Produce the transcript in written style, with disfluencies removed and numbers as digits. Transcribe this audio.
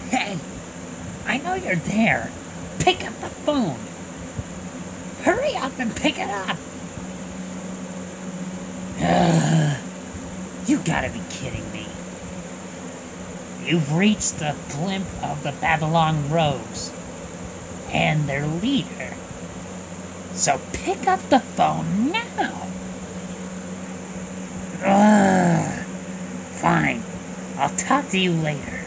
Hey, I know you're there. Pick up the phone. Hurry up and pick it up. You gotta be kidding me. You've reached the glimpse of the Babylon Rogues and their leader. So pick up the phone now. Fine. I'll talk to you later.